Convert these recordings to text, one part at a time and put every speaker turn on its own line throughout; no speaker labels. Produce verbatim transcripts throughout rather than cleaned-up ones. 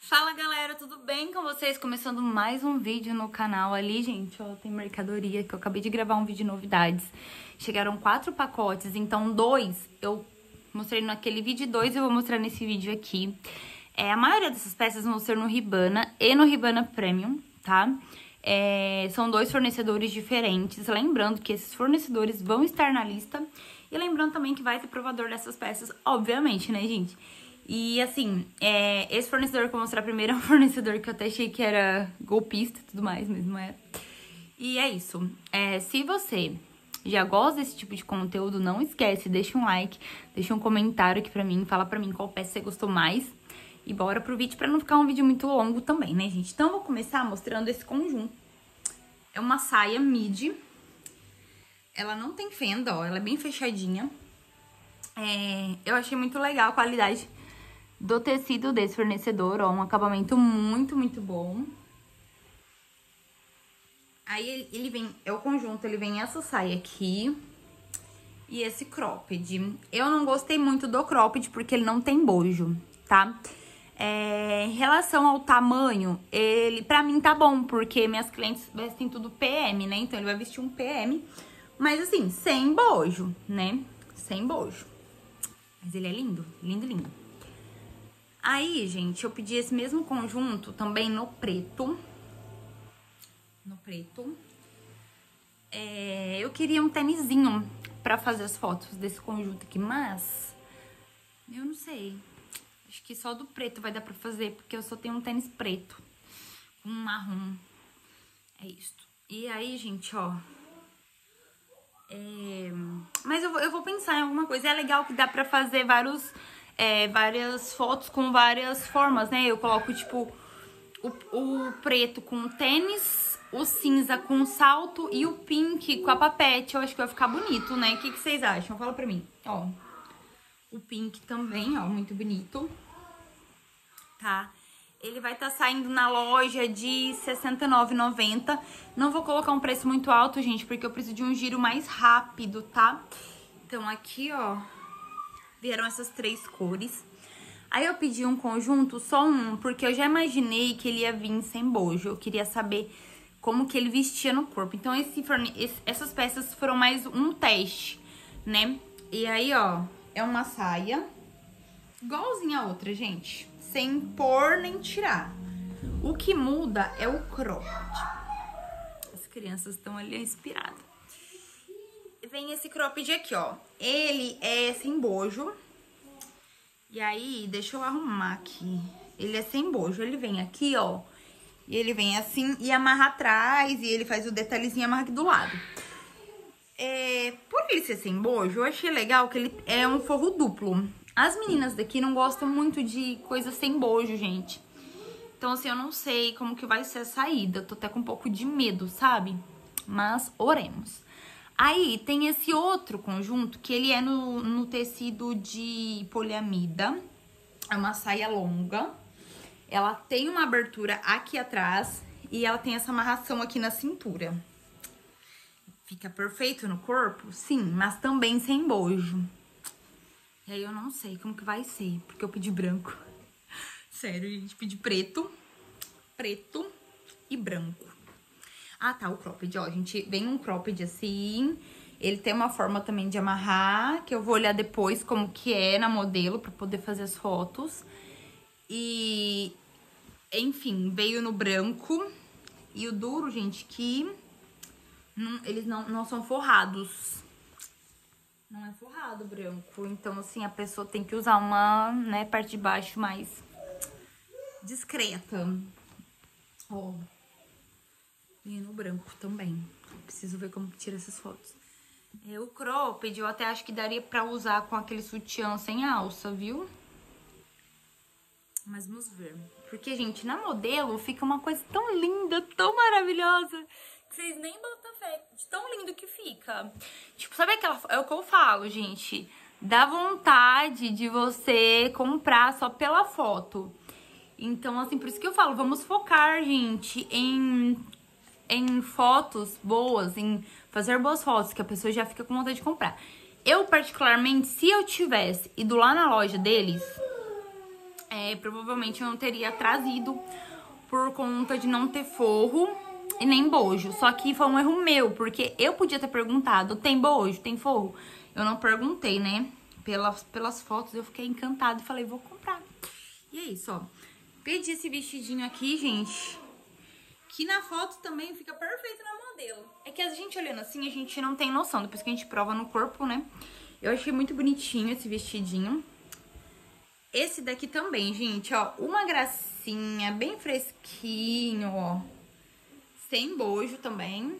Fala galera, tudo bem com vocês? Começando mais um vídeo no canal ali, gente, ó, tem mercadoria que eu acabei de gravar um vídeo de novidades. Chegaram quatro pacotes, então dois eu mostrei naquele vídeo e dois eu vou mostrar nesse vídeo aqui. É, a maioria dessas peças vão ser no Ribana e no Ribana Premium, tá? É, são dois fornecedores diferentes, lembrando que esses fornecedores vão estar na lista. E lembrando também que vai ter provador dessas peças, obviamente, né, gente? E assim, é, esse fornecedor que eu vou mostrar primeiro é um fornecedor que eu até achei que era golpista e tudo mais, mas não é. E é isso. É, se você já gosta desse tipo de conteúdo, não esquece, deixa um like, deixa um comentário aqui pra mim, fala pra mim qual peça você gostou mais. E bora pro vídeo pra não ficar um vídeo muito longo também, né, gente? Então eu vou começar mostrando esse conjunto. É uma saia midi. Ela não tem fenda, ó, ela é bem fechadinha. É, eu achei muito legal a qualidade do tecido desse fornecedor, ó, um acabamento muito, muito bom. Aí ele, ele vem, é o conjunto, ele vem essa saia aqui e esse cropped. Eu não gostei muito do cropped porque ele não tem bojo, tá? É, em relação ao tamanho, ele pra mim tá bom, porque minhas clientes vestem tudo P M, né? Então ele vai vestir um P M, mas assim, sem bojo, né? Sem bojo. Mas ele é lindo, lindo, lindo. Aí, gente, eu pedi esse mesmo conjunto também no preto. No preto. É, eu queria um tênisinho pra fazer as fotos desse conjunto aqui, mas eu não sei. Acho que só do preto vai dar pra fazer, porque eu só tenho um tênis preto. Um marrom. É isso. E aí, gente, ó. É... Mas eu vou, eu vou pensar em alguma coisa. É legal que dá pra fazer vários... É, várias fotos com várias formas, né? Eu coloco, tipo, o, o preto com tênis, o cinza com salto e o pink com a papete. Eu acho que vai ficar bonito, né? O que, que vocês acham? Fala pra mim. Ó, o pink também, ó, muito bonito. Tá? Ele vai estar tá saindo na loja de sessenta e nove reais e noventa centavos. Não vou colocar um preço muito alto, gente, porque eu preciso de um giro mais rápido, tá? Então, aqui, ó... Vieram essas três cores. Aí eu pedi um conjunto, só um, porque eu já imaginei que ele ia vir sem bojo. Eu queria saber como que ele vestia no corpo. Então, esse, esse, essas peças foram mais um teste, né? E aí, ó, é uma saia igualzinha a outra, gente. Sem pôr nem tirar. O que muda é o cropped. As crianças estão ali inspiradas. Vem esse cropped aqui, ó. Ele é sem bojo. E aí, deixa eu arrumar aqui. Ele é sem bojo. Ele vem aqui, ó. E ele vem assim e amarra atrás. E ele faz o detalhezinho e amarra aqui do lado. É, por ele ser sem bojo, eu achei legal que ele é um forro duplo. As meninas daqui não gostam muito de coisa sem bojo, gente. Então, assim, eu não sei como que vai ser a saída. Eu tô até com um pouco de medo, sabe? Mas oremos. Aí, tem esse outro conjunto, que ele é no, no tecido de poliamida. É uma saia longa. Ela tem uma abertura aqui atrás e ela tem essa amarração aqui na cintura. Fica perfeito no corpo? Sim, mas também sem bojo. E aí, eu não sei como que vai ser, porque eu pedi branco. Sério, gente, pedi preto, preto e branco. Ah, tá, o cropped, ó, gente, vem um cropped assim, ele tem uma forma também de amarrar, que eu vou olhar depois como que é na modelo, pra poder fazer as fotos. E, enfim, veio no branco. E o duro, gente, que não, eles não, não são forrados. Não é forrado branco, então, assim, a pessoa tem que usar uma, né, parte de baixo mais discreta. Ó. E no branco também. Preciso ver como que tira essas fotos. É, o cropped eu até acho que daria pra usar com aquele sutiã sem alça, viu? Mas vamos ver. Porque, gente, na modelo fica uma coisa tão linda, tão maravilhosa, que vocês nem botam fé de tão lindo que fica. Tipo, sabe aquela... É o que eu falo, gente. Dá vontade de você comprar só pela foto. Então, assim, por isso que eu falo, vamos focar, gente, em... em fotos boas, em fazer boas fotos, que a pessoa já fica com vontade de comprar. Eu, particularmente, se eu tivesse ido lá na loja deles, é, provavelmente eu não teria trazido por conta de não ter forro e nem bojo. Só que foi um erro meu, porque eu podia ter perguntado, tem bojo, tem forro? Eu não perguntei, né? Pelas, pelas fotos eu fiquei encantada e falei, vou comprar. E é isso, ó. Pedi esse vestidinho aqui, gente, que na foto também fica perfeito na modelo. É que a gente olhando assim, a gente não tem noção, depois que a gente prova no corpo, né? Eu achei muito bonitinho esse vestidinho. Esse daqui também, gente, ó, uma gracinha, bem fresquinho, ó. Sem bojo também.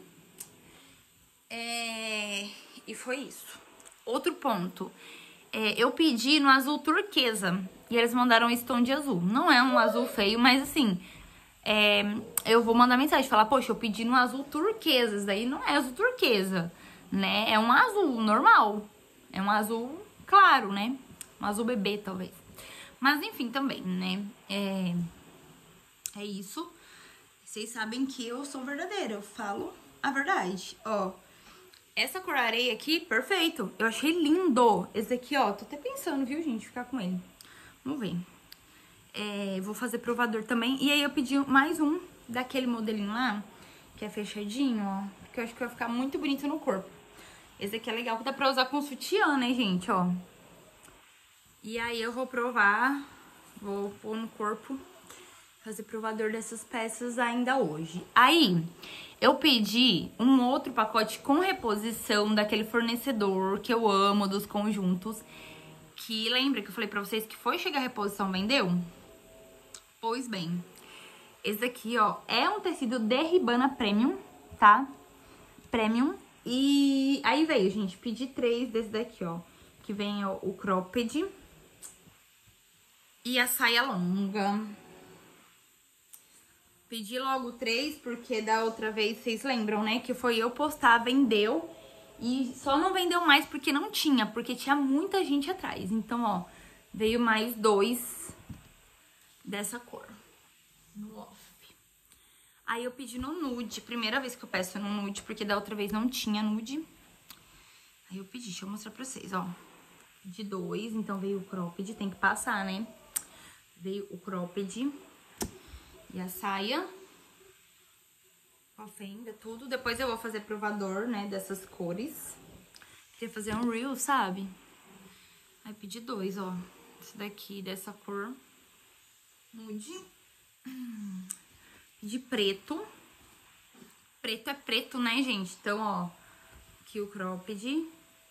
É... E foi isso. Outro ponto. É, eu pedi no azul turquesa. E eles mandaram esse tom de azul. Não é um azul feio, mas assim... É, eu vou mandar mensagem, falar, poxa, eu pedi no azul turquesa. Isso daí não é azul turquesa, né? É um azul normal. É um azul claro, né? Um azul bebê, talvez. Mas enfim, também, né? É, é isso. Vocês sabem que eu sou verdadeira, eu falo a verdade. Ó, essa cor areia aqui, perfeito. Eu achei lindo. Esse aqui, ó, tô até pensando, viu, gente, ficar com ele. Vamos ver. É, vou fazer provador também. E aí eu pedi mais um daquele modelinho lá, que é fechadinho, ó. Que eu acho que vai ficar muito bonito no corpo. Esse aqui é legal, que dá pra usar com sutiã, né, gente, ó. E aí eu vou provar, vou pôr no corpo, fazer provador dessas peças ainda hoje. Aí, eu pedi um outro pacote com reposição daquele fornecedor que eu amo, dos conjuntos. Que lembra que eu falei pra vocês que foi chegar a reposição, vendeu? Pois bem, esse daqui, ó, é um tecido de Ribana Premium, tá? Premium. E aí veio, gente, pedi três desse daqui, ó. Que vem ó, o cropped e a saia longa. Pedi logo três, porque da outra vez, vocês lembram, né? Que foi eu postar, vendeu. E só não vendeu mais porque não tinha, porque tinha muita gente atrás. Então, ó, veio mais dois dessa cor, no off. Aí eu pedi no nude, primeira vez que eu peço no nude, porque da outra vez não tinha nude. Aí eu pedi, deixa eu mostrar pra vocês, ó. De dois, então veio o cropped, tem que passar, né? Veio o cropped e a saia. Com a fenda, tudo. Depois eu vou fazer provador, né, dessas cores. Queria fazer um reel, sabe? Aí pedi dois, ó. Esse daqui, dessa cor nude. De preto. Preto é preto, né, gente? Então, ó, aqui o cropped.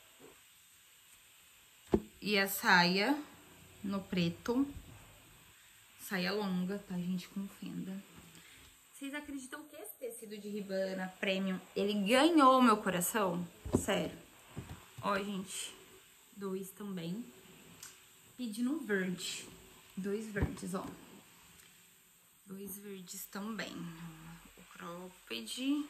E a saia no preto. Saia longa, tá, gente? Com fenda. Vocês acreditam que esse tecido de Ribana Premium, ele ganhou meu coração? Sério. Ó, gente, dois também. Pedi no verde. Dois verdes, ó. Dois verdes também. O cropped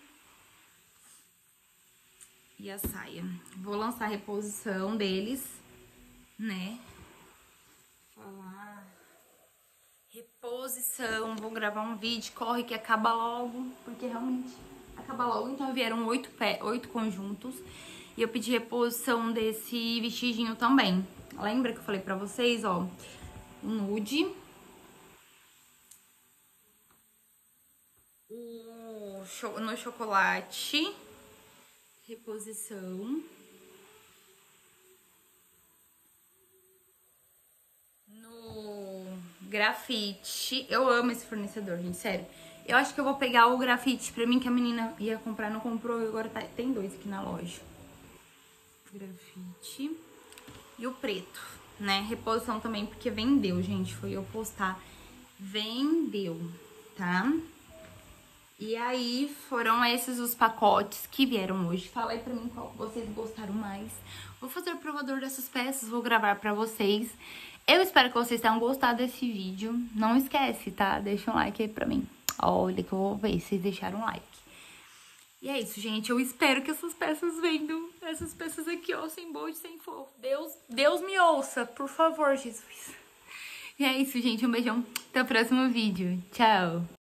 e a saia. Vou lançar a reposição deles, né? Falar... Reposição, vou gravar um vídeo, corre que acaba logo, porque realmente acaba logo. Então vieram oito, pé, oito conjuntos e eu pedi reposição desse vestidinho também. Lembra que eu falei pra vocês, ó, o nude, o cho no chocolate, reposição, no grafite. Eu amo esse fornecedor, gente, sério. Eu acho que eu vou pegar o grafite pra mim, que a menina ia comprar, não comprou, e agora tá, tem dois aqui na loja. Grafite. E o preto, né? Reposição também, porque vendeu, gente. Foi eu postar. Vendeu, tá? E aí, foram esses os pacotes que vieram hoje. Fala aí pra mim qual vocês gostaram mais. Vou fazer o provador dessas peças, vou gravar pra vocês. Eu espero que vocês tenham gostado desse vídeo. Não esquece, tá? Deixa um like aí pra mim. Olha que eu vou ver se vocês deixaram um like. E é isso, gente. Eu espero que essas peças vendam. Essas peças aqui, ó, sem bojo, sem forro. Deus, Deus me ouça, por favor, Jesus. E é isso, gente. Um beijão. Até o próximo vídeo. Tchau.